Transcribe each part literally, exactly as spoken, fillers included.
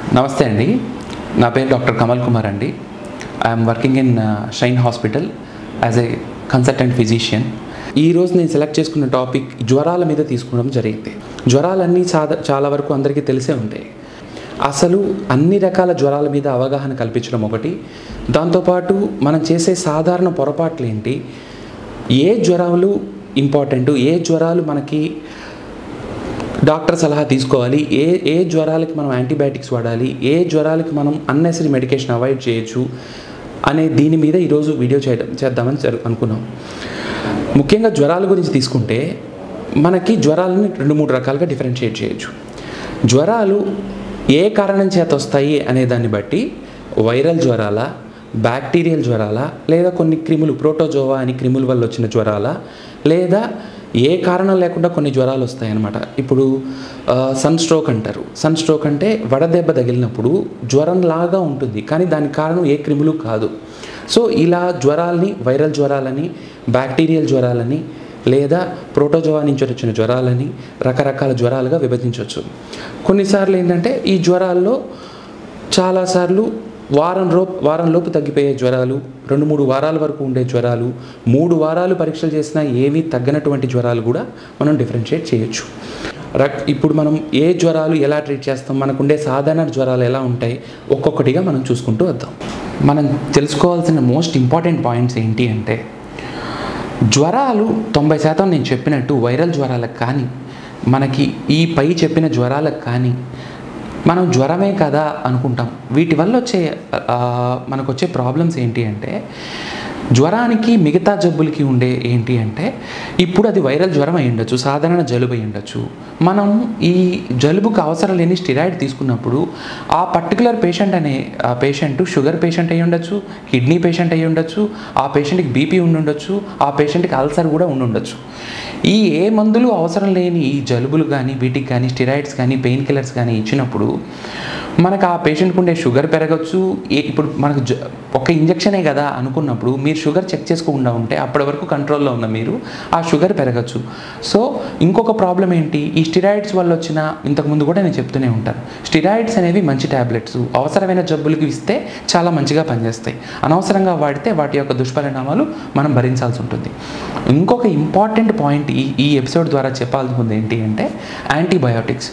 నమస్తే అండి. నా పేరు డాక్టర్ కమల్ కుమార్ అండి. I'm working in Shine hospital as a consultant physician. ఈరోజు నేను సెలెక్ట్ చేసుకున్న టాపిక్ జ్వరాల మీద తీసుకోవడం జరిగింది. జ్వరాలన్నీ చాలా చాలా వరకు అందరికీ తెలిసే ఉంటాయి. అసలు అన్ని రకాల జ్వరాల మీద అవగాహన కల్పించడం ఒకటి, దాంతోపాటు మనం చేసే సాధారణ పొరపాట్లు ఏంటి, ఏ జ్వరాలు ఇంపార్టెంట్, ఏ జ్వరాలు మనకి డాక్టర్ సలహా తీసుకోవాలి, ఏ ఏ జ్వరాలకి మనం యాంటీబయాటిక్స్ వాడాలి, ఏ జ్వరాలకి మనం అన్నెసరీ మెడికేషన్ అవాయిడ్ చేయొచ్చు అనే దీని మీద ఈరోజు వీడియో చేయడం చేద్దామని అనుకున్నాం. ముఖ్యంగా జ్వరాల గురించి తీసుకుంటే మనకి జ్వరాలని రెండు మూడు రకాలుగా డిఫరెన్షియేట్ చేయొచ్చు. జ్వరాలు ఏ కారణం చేత వస్తాయి అనే దాన్ని బట్టి వైరల్ జ్వరాల, బ్యాక్టీరియల్ జ్వరాల, లేదా కొన్ని క్రిములు ప్రోటోజోవా అని క్రిముల వల్ల వచ్చిన జ్వరాల, లేదా ఏ కారణం లేకుండా కొన్ని జ్వరాలు వస్తాయి అన్నమాట. ఇప్పుడు సన్ స్ట్రోక్ అంటారు. సన్ స్ట్రోక్ అంటే వడదెబ్బ తగిలినప్పుడు జ్వరం లాగా ఉంటుంది, కానీ దానికి కారణం ఏ క్రిములు కాదు. సో ఇలా జ్వరాలని వైరల్ జ్వరాలని, బ్యాక్టీరియల్ జ్వరాలని, లేదా ప్రోటోజోవా నుంచి వచ్చిన జ్వరాలని రకరకాల జ్వరాలుగా విభజించవచ్చు. కొన్నిసార్లు ఏంటంటే ఈ జ్వరాల్లో చాలాసార్లు వారం రో వారంలోపు తగ్గిపోయే జ్వరాలు, రెండు మూడు వారాల వరకు ఉండే జ్వరాలు, మూడు వారాలు పరీక్షలు చేసినా ఏమీ తగ్గనటువంటి జ్వరాలు కూడా మనం డిఫరెన్షియేట్ చేయొచ్చు. రక్ ఇప్పుడు మనం ఏ జ్వరాలు ఎలా ట్రీట్ చేస్తాం, మనకుండే సాధారణ జ్వరాలు ఎలా ఉంటాయి, ఒక్కొక్కటిగా మనం చూసుకుంటూ వద్దాం. మనం తెలుసుకోవాల్సిన మోస్ట్ ఇంపార్టెంట్ పాయింట్స్ ఏంటి అంటే, జ్వరాలు తొంభై శాతం నేను చెప్పినట్టు వైరల్ జ్వరాలకు కానీ, మనకి ఈ పై చెప్పిన జ్వరాలకు కానీ మనం జ్వరమే కదా అనుకుంటాం. వీటి వల్ల వచ్చే మనకు వచ్చే ప్రాబ్లమ్స్ ఏంటి అంటే, జ్వరానికి మిగతా జబ్బులకి ఉండే ఏంటి అంటే, ఇప్పుడు అది వైరల్ జ్వరం అయి ఉండొచ్చు, సాధారణ జలుబు అయి ఉండొచ్చు. మనం ఈ జలుబుకు అవసరం లేని స్టిరాయిడ్ తీసుకున్నప్పుడు ఆ పర్టికులర్ పేషెంట్ అనే ఆ పేషెంట్ షుగర్ పేషెంట్ అయి ఉండొచ్చు, కిడ్నీ పేషెంట్ అయి ఉండొచ్చు, ఆ పేషెంట్కి బీపీ ఉండి ఉండొచ్చు, ఆ పేషెంట్కి అల్సర్ కూడా ఉండి ఉండొచ్చు. ఈ ఏ మందులు అవసరం లేని ఈ జలుబులు కానీ, వీటికి కానీ స్టిరాయిడ్స్ కానీ, పెయిన్ కిల్లర్స్ కానీ ఇచ్చినప్పుడు మనకు ఆ పేషెంట్కి ఉండే షుగర్ పెరగచ్చు. ఇప్పుడు మనకు జ ఒక ఇంజెక్షనే కదా అనుకున్నప్పుడు మీరు షుగర్ చెక్ చేసుకోకుండా ఉంటే అప్పటి వరకు కంట్రోల్లో ఉన్న మీరు ఆ షుగర్ పెరగచ్చు. సో ఇంకొక ప్రాబ్లం ఏంటి, ఈ స్టిరాయిడ్స్ వల్ల వచ్చిన, ఇంతకుముందు కూడా నేను చెప్తూనే ఉంటాను, స్టిరాయిడ్స్ అనేవి మంచి ట్యాబ్లెట్స్, అవసరమైన జబ్బులకి ఇస్తే చాలా మంచిగా పనిచేస్తాయి. అనవసరంగా వాడితే వాటి యొక్క దుష్పరిణామాలు మనం భరించాల్సి ఉంటుంది. ఇంకొక ఇంపార్టెంట్ పాయింట్ ఈ ఈ ఎపిసోడ్ ద్వారా చెప్పాల్సింది ఏంటి అంటే, యాంటీబయాటిక్స్.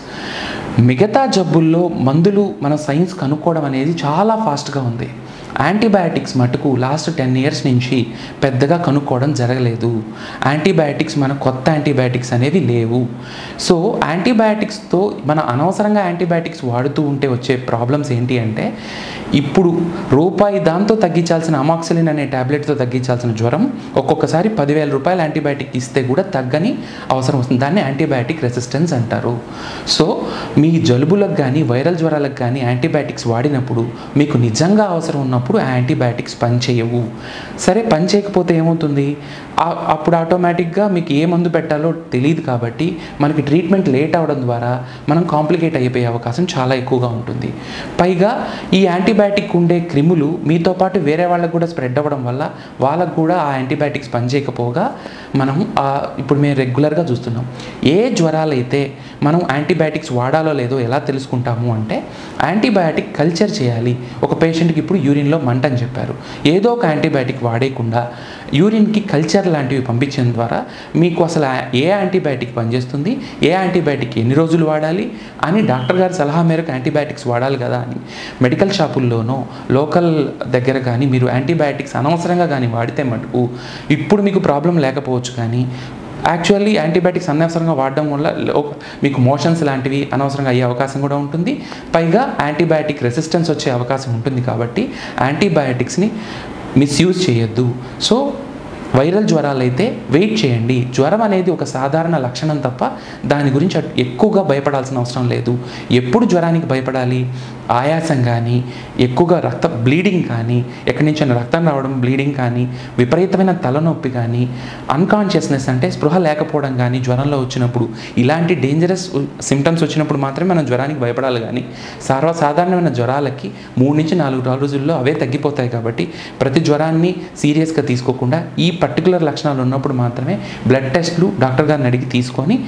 మిగతా జబ్బుల్లో మందులు మన సైన్స్ కనుక్కోవడం అనేది చాలా ఫాస్ట్గా ఉంది. యాంటీబయాటిక్స్ మటుకు లాస్ట్ టెన్ ఇయర్స్ నుంచి పెద్దగా కనుక్కోవడం జరగలేదు. యాంటీబయాటిక్స్ మన కొత్త యాంటీబయాటిక్స్ అనేవి లేవు. సో యాంటీబయాటిక్స్తో మన అనవసరంగా యాంటీబయాటిక్స్ వాడుతూ ఉంటే వచ్చే ప్రాబ్లమ్స్ ఏంటి అంటే, ఇప్పుడు రూపాయి దాంతో తగ్గించాల్సిన అమాక్సిలిన్ అనే ట్యాబ్లెట్తో తగ్గించాల్సిన జ్వరం ఒక్కొక్కసారి పదివేల రూపాయల యాంటీబయాటిక్ ఇస్తే కూడా తగ్గని అవసరం వస్తుంది. దాన్ని యాంటీబయాటిక్ రెసిస్టెన్స్ అంటారు. సో మీ జలుబులకు కానీ వైరల్ జ్వరాలకు కానీ యాంటీబయాటిక్స్ వాడినప్పుడు మీకు నిజంగా అవసరం ఉన్నప్పుడు ఆ యాంటీబయాటిక్స్ పనిచేయవు. సరే, పని చేయకపోతే ఏమవుతుంది, అప్పుడు ఆటోమేటిక్గా మీకు ఏ మందు పెట్టాలో తెలియదు కాబట్టి మనకి ట్రీట్మెంట్ లేట్ అవ్వడం ద్వారా మనం కాంప్లికేట్ అయిపోయే అవకాశం చాలా ఎక్కువగా ఉంటుంది. పైగా ఈ యాంటీబయాటిక్ ఉండే క్రిములు మీతో పాటు వేరే వాళ్ళకు కూడా స్ప్రెడ్ అవ్వడం వల్ల వాళ్ళకు కూడా ఆ యాంటీబయాటిక్స్ పనిచేయకపోగా మనం ఇప్పుడు మేము రెగ్యులర్గా చూస్తున్నాం. ఏ జ్వరాలైతే మనం యాంటీబయాటిక్స్ వాడాలో లేదో ఎలా తెలుసుకుంటాము అంటే, యాంటీబయాటిక్ కల్చర్ చేయాలి. ఒక పేషెంట్కి ఇప్పుడు యూరిన్లో మంట అని చెప్పారు, ఏదో ఒక యాంటీబయాటిక్ వాడేయకుండా యూరిన్కి కల్చర్ లాంటివి పంపించడం ద్వారా మీకు అసలు ఏ యాంటీబయాటిక్ పనిచేస్తుంది, ఏ యాంటీబయాటిక్ ఎన్ని రోజులు వాడాలి అని డాక్టర్ గారి సలహా మేరకు యాంటీబయాటిక్స్ వాడాలి కదా అని మెడికల్ షాపుల్లోనో లోకల్ దగ్గర కానీ మీరు యాంటీబయాటిక్స్ అనవసరంగా కానీ వాడితే మటుకు ఇప్పుడు మీకు ప్రాబ్లం లేకపోవచ్చు, కానీ యాక్చువల్లీ యాంటీబయాటిక్స్ అనవసరంగా వాడడం వల్ల మీకు మోషన్స్ లాంటివి అనవసరంగా అయ్యే అవకాశం కూడా ఉంటుంది. పైగా యాంటీబయాటిక్ రెసిస్టెన్స్ వచ్చే అవకాశం ఉంటుంది. కాబట్టి యాంటీబయాటిక్స్ని మిస్యూజ్ చేయొద్దు. సో వైరల్ జ్వరాలు అయితే వెయిట్ చేయండి. జ్వరం అనేది ఒక సాధారణ లక్షణం తప్ప దాని గురించి ఎక్కువగా భయపడాల్సిన అవసరం లేదు. ఎప్పుడు జ్వరానికి భయపడాలి, ఆయాసం కానీ, ఎక్కువగా రక్త బ్లీడింగ్ కానీ, ఎక్కడి నుంచి రక్తం రావడం బ్లీడింగ్ కానీ, విపరీతమైన తలనొప్పి కానీ, అన్కాన్షియస్నెస్ అంటే స్పృహ లేకపోవడం కానీ జ్వరంలో వచ్చినప్పుడు, ఇలాంటి డేంజరస్ సిమ్టమ్స్ వచ్చినప్పుడు మాత్రమే మనం జ్వరానికి భయపడాలి. కానీ సర్వసాధారణమైన జ్వరాలకి మూడు నుంచి నాలుగు రోజుల్లో అవే తగ్గిపోతాయి. కాబట్టి ప్రతి జ్వరాన్ని సీరియస్గా తీసుకోకుండా ఈ పర్టికులర్ లక్షణాలు ఉన్నప్పుడు మాత్రమే బ్లడ్ టెస్ట్లు డాక్టర్ గారిని అడిగి తీసుకొని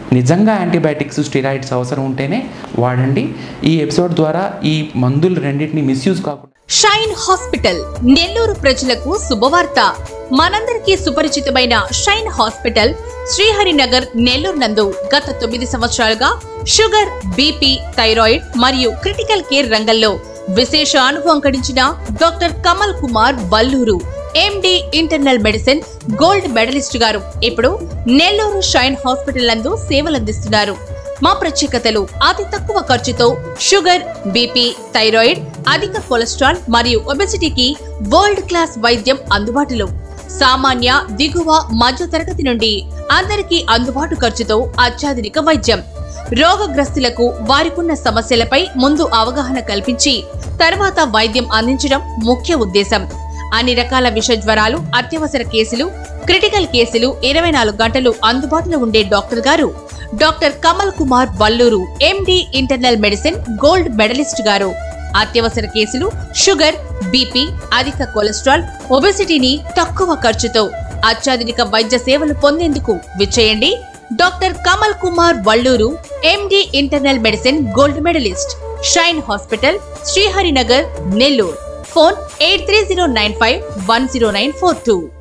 నిజంగా యాంటీబయాటిక్స్ స్టెరాయిడ్స్ అవసరం ఉంటేనే వాడండి. ఈ ఎపిసోడ్ ద్వారా ఈ మందులు రెండింటిని మిస్యూజ్ కాకుండా. షైన్ హాస్పిటల్ నెల్లూరు ప్రజలకు శుభవార్త. మనందరికీ సుపరిచితమైన షైన్ హాస్పిటల్ శ్రీహరినగర్ నెల్లూరు నందు గత తొమ్మిది సంవత్సరాలుగా షుగర్, బీపీ, థైరాయిడ్ మరియు క్రిటికల్ కేర్ రంగంలో విశేష అనుభవం గడించిన doctor Kamal Kumar Valluru, MD internal medicine gold medalist గారు ఇప్పుడు నెల్లూరు షైన్ హాస్పిటల్ నందు సేవలందిస్తున్నారు. మా ప్రత్యేకతలు: అతి తక్కువ ఖర్చుతో షుగర్, బీపీ, థైరాయిడ్, అధిక కొలెస్ట్రాల్ మరియు ఒబెసిటీకి వరల్డ్ క్లాస్ వైద్యం అందుబాటులో. సామాన్య, దిగువ, మధ్య తరగతి నుండి అందరికీ అందుబాటు ఖర్చుతో అత్యాధునిక వైద్యం. రోగగ్రస్తులకు వారికున్న సమస్యలపై ముందు అవగాహన కల్పించి తర్వాత వైద్యం అందించడం ముఖ్య ఉద్దేశం. అన్ని రకాల విష జ్వరాలు, అత్యవసర కేసులు, క్రిటికల్ కేసులు ఇరవై నాలుగు గంటలు అందుబాటులో ఉండే డాక్టర్ గారు doctor Kamal Kumar Valluru, MD internal medicine gold medalist గారు. అత్యవసర కేసులు, షుగర్, బీపీ, అధిక కొలెస్ట్రాల్, ఒబెసిటీని తక్కువ ఖర్చుతో అత్యాధునిక వైద్య సేవలు పొందేందుకు విచ్చేయండి. Doctor Kamal Kumar Valluru, MD internal medicine gold medalist, Shine hospital, Sriharinagar, Nellore. Phone eight three zero nine five one zero nine four two.